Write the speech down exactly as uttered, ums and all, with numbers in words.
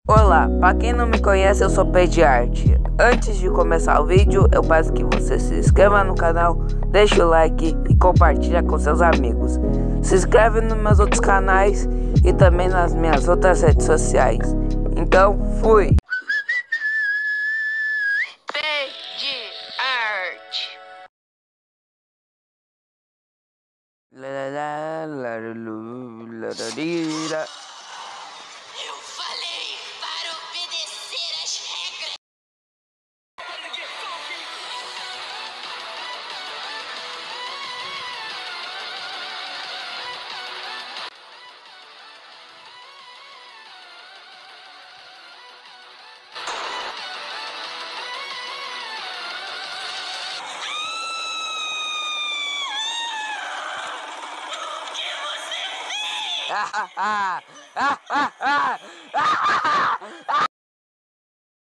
Olá, para quem não me conhece, eu sou Pediarte. Antes de começar o vídeo, eu peço que você se inscreva no canal, deixe o like e compartilhe com seus amigos. Se inscreve nos meus outros canais e também nas minhas outras redes sociais. Então, fui! Pediarte. La la la la la la la. Eu falei para obedecer as regras. Ah, ah, ah, ah, ah, ah, ah.